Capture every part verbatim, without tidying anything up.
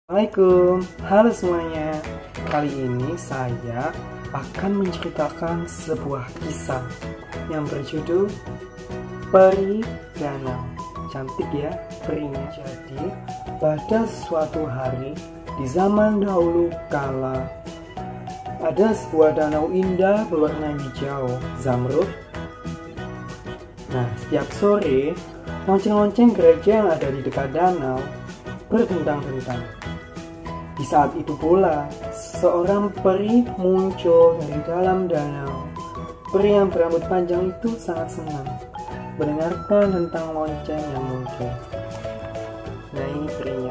Assalamualaikum, halo semuanya. Kali ini saya akan menceritakan sebuah kisah yang berjudul Peri Danau. Cantik ya perinya. Jadi pada suatu hari di zaman dahulu kala, ada sebuah danau indah berwarna hijau zamrud. Nah, setiap sore lonceng-lonceng gereja yang ada di dekat danau berdentang-dentang. Di saat itu pula, seorang peri muncul dari dalam danau. Peri yang berambut panjang itu sangat senang mendengarkan tentang lonceng yang muncul. Nah, ini perinya.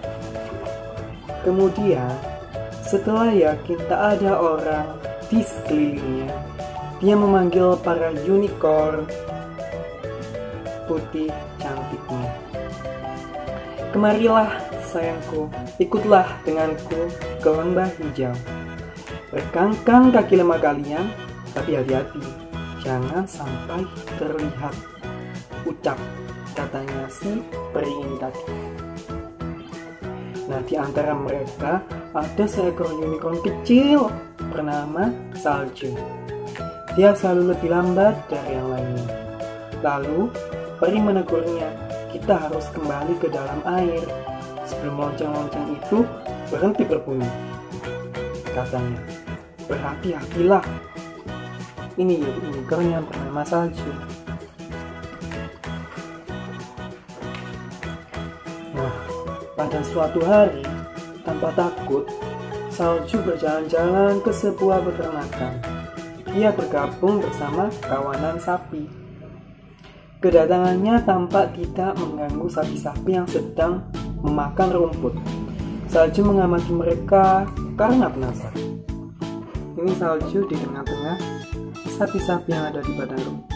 Kemudian, setelah yakin tak ada orang di sekelilingnya, dia memanggil para unicorn putih cantiknya. Kemarilah sayangku, ikutlah denganku ke lembah hijau. Rekangkan kaki lemah kalian, tapi hati-hati, jangan sampai terlihat. Ucap, katanya si peri ini tadi. Nah, di antara mereka ada seekor unicorn kecil bernama Salju. Dia selalu lebih lambat dari yang lainnya. Lalu, peri menegurnya, kita harus kembali ke dalam air sebelum lonceng-lonceng itu berhenti berbunyi. Katanya, berhati-hatilah. Ini unicorn yang bernama Salju. Nah, pada suatu hari, tanpa takut, Salju berjalan-jalan ke sebuah peternakan. Dia bergabung bersama kawanan sapi. Kedatangannya tampak tidak mengganggu sapi-sapi yang sedang memakan rumput. Salju mengamati mereka karena penasaran. Ini Salju di tengah-tengah sapi-sapi yang ada di padang rumput.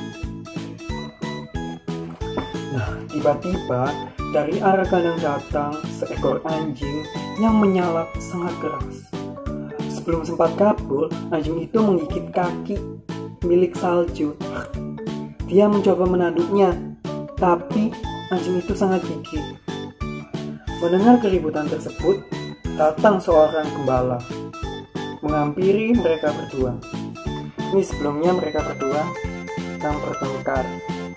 Nah, tiba-tiba dari arah kandang datang seekor anjing yang menyalak sangat keras. Sebelum sempat kabur, anjing itu menggigit kaki milik Salju. Dia mencoba menanduknya, tapi anjing itu sangat gigih. Mendengar keributan tersebut, datang seorang gembala menghampiri mereka berdua. Ini sebelumnya mereka berdua sedang bertengkar.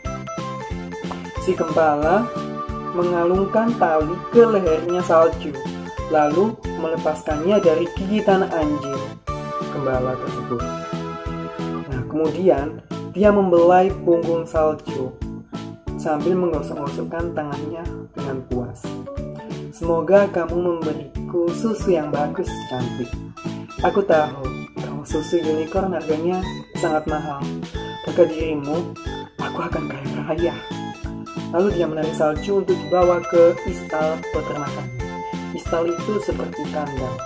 Si gembala mengalungkan tali ke lehernya Salju, lalu melepaskannya dari gigitan anjing gembala tersebut. Nah, kemudian dia membelai punggung Salju sambil menggosok-gosokkan tangannya dengan puas. Semoga kamu memberiku susu yang bagus, cantik. Aku tahu kalau susu unicorn harganya sangat mahal. Berkat dirimu, aku akan kaya raya. Lalu dia menarik Salju untuk dibawa ke istal peternakan. Istal itu seperti kandang.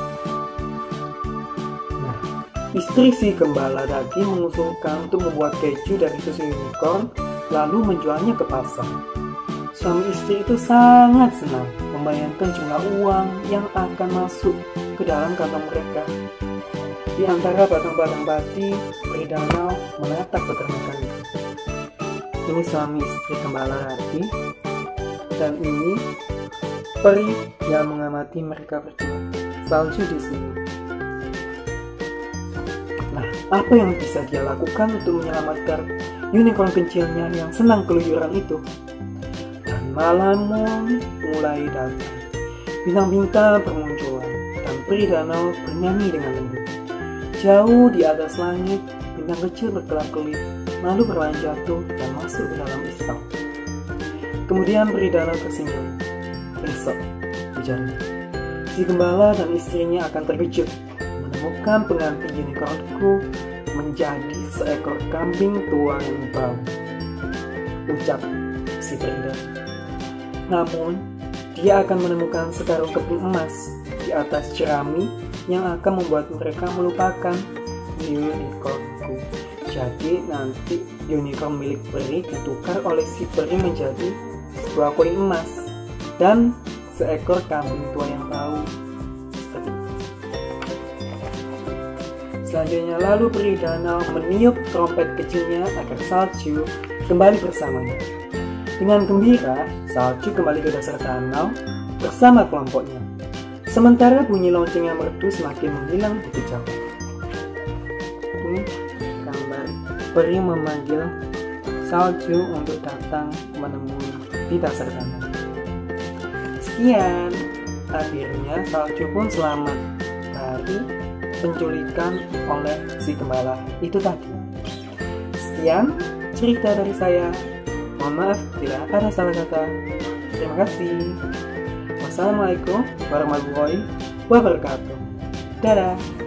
Istri si gembala tadi mengusulkan untuk membuat keju dari susu unicorn, lalu menjualnya ke pasar. Suami istri itu sangat senang membayangkan jumlah uang yang akan masuk ke dalam kantong mereka. Di antara batang-batang padi, peri danau menatap peternakan itu. Ini suami istri gembala tadi, dan ini peri yang mengamati mereka berdua. Salju di sini. Nah, apa yang bisa dia lakukan untuk menyelamatkan unicorn kecilnya yang senang keluyuran itu? Dan malam mulai datang. Bintang-bintang bermunculan dan peri danau bernyanyi dengan lembut. Jauh di atas langit, bintang kecil berkelap-kelip, lalu berlanjut jatuh dan masuk ke dalam istal. Kemudian peri danau tersenyum. Besok, ujarnya, si gembala dan istrinya akan terkejut menemukan pengganti unicornku menjadi seekor kambing tua yang bau. Ucap si peri danau. Namun, dia akan menemukan sekarung keping emas di atas jerami yang akan membuat mereka melupakan unicornku. Jadi nanti unicorn milik peri ditukar oleh si peri menjadi sebuah koin emas dan seekor kambing tua yang bau. Selanjutnya lalu peri danau meniup trompet kecilnya agar Salju kembali bersamanya. Dengan gembira, Salju kembali ke dasar danau bersama kelompoknya. Sementara bunyi lonceng yang merdu semakin menghilang di kejauhan. Ini gambar peri memanggil salju untuk datang menemui di dasar danau. Sekian, akhirnya salju pun selamat dari penculikan oleh si gembala itu tadi. Sekian cerita dari saya. Mohon maaf bila ada salah kata. Terima kasih. Wassalamualaikum warahmatullahi wabarakatuh. Dadah.